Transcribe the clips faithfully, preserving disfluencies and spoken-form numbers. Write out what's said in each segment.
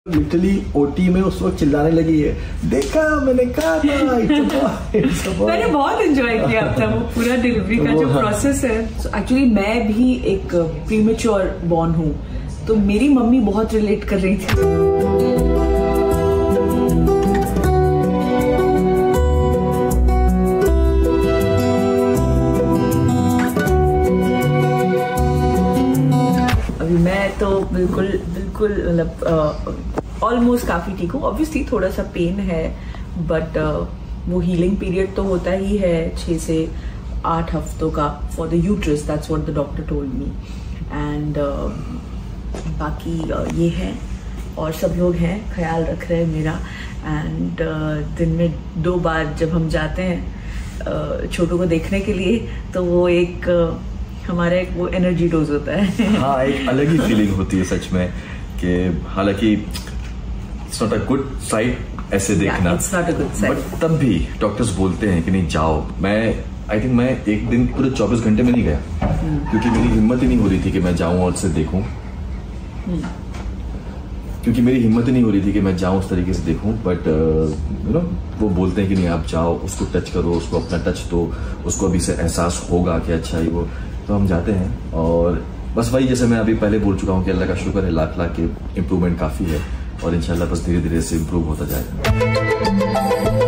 Literally OT में उस वक्त चिल्लाने लगी है, देखा मैंने कहा था it's a boy, it's a boy। मैंने बहुत एंजॉय किया था वो पूरा डिलीवरी का जो प्रोसेस है। एक्चुअली so, मैं भी एक प्रीमेच्योर बॉर्न हूँ, तो मेरी मम्मी बहुत रिलेट कर रही थी। अभी मैं तो बिल्कुल बिल्कुल मतलब ऑलमोस्ट काफी ठीक हूँ। ऑब्वियसली थोड़ा सा पेन है, बट uh, वो हीलिंग पीरियड तो होता ही है छः से आठ हफ्तों का for the uterus, that's what the doctor told me. And बाकी uh, ये है, और सब लोग हैं, ख्याल रख रहे हैं मेरा। एंड uh, दिन में दो बार जब हम जाते हैं uh, छोटू को देखने के लिए, तो वो एक uh, हमारा एक वो एनर्जी डोज होता है। हाँ, एक अलग ही फीलिंग होती है सच में, कि हालांकि it's not a good sight ऐसे देखना, it's not a good sight, but तब भी डॉक्टर्स बोलते हैं कि नहीं जाओ। मैं आई थिंक मैं एक दिन पूरे चौबीस घंटे में नहीं गया, hmm. क्योंकि मेरी हिम्मत ही नहीं हो रही थी कि मैं जाऊं और उसे देखूं, hmm. क्योंकि मेरी हिम्मत ही नहीं हो रही थी कि मैं जाऊं उस तरीके से देखूं। बट यू नो वो बोलते हैं कि नहीं आप जाओ, उसको टच करो, उसको अपना टच दो, उसको अभी से एहसास होगा कि अच्छा ही वो। तो हम जाते हैं, और बस वही जैसे मैं अभी पहले बोल चुका हूँ कि अल्लाह का शुक्र है, लाख लाख के इम्प्रूवमेंट काफ़ी है, और इंशाल्लाह बस धीरे धीरे से इम्प्रूव होता जाएगा।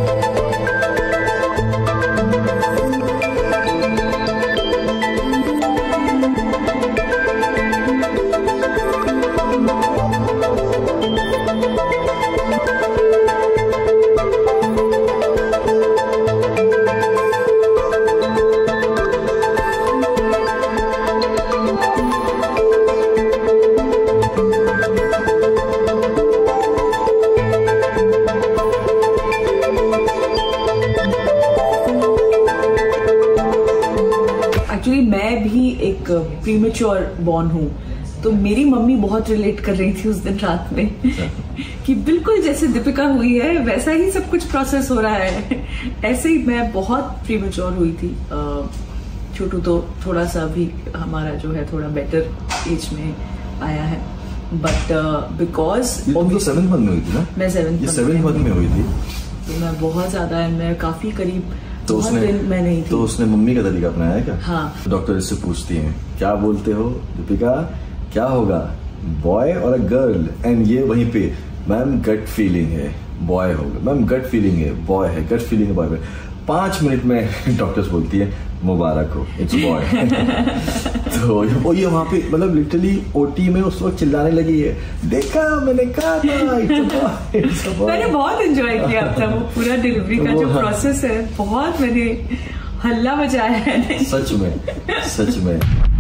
एक्चुअली मैं भी एक प्रीमेच्योर बॉर्न हूँ, तो मेरी मम्मी बहुत रिलेट कर रही थी उस दिन रात में कि बिल्कुल जैसे दीपिका हुई है वैसा ही सब कुछ प्रोसेस हो रहा है। ऐसे ही मैं बहुत प्रीमेच्योर हुई थी। छोटू तो थोड़ा सा भी हमारा जो है थोड़ा बेटर एज में आया है, बट बिकॉज सेवन मंथ में हुई थी ना? मैं सेवन सेवन मंथ में हुई थी, तो मैं बहुत ज्यादा, मैं काफी करीब, तो उसने मैं नहीं थी। तो उसने मम्मी का तरीका अपनाया है क्या? हाँ। डॉक्टर इससे पूछती हैं, क्या बोलते हो दीपिका, क्या होगा, बॉय और अ गर्ल? एंड ये वहीं पे, मैम गट फीलिंग है बॉय होगा, मैम गट फीलिंग है बॉय है, गट फीलिंग है बॉय है। पांच मिनट में डॉक्टर्स बोलती है मुबारक हो, इट्स बॉय। तो वो ये वहाँ पे मतलब लिटरली ओटी में उस वक्त चिल्लाने लगी है, देखा मैंने कहा था it's a boy, it's a boy। मैंने बहुत एंजॉय किया था वो पूरा डिलीवरी का जो प्रोसेस है, बहुत मैंने हल्ला मचाया है। सच में सच में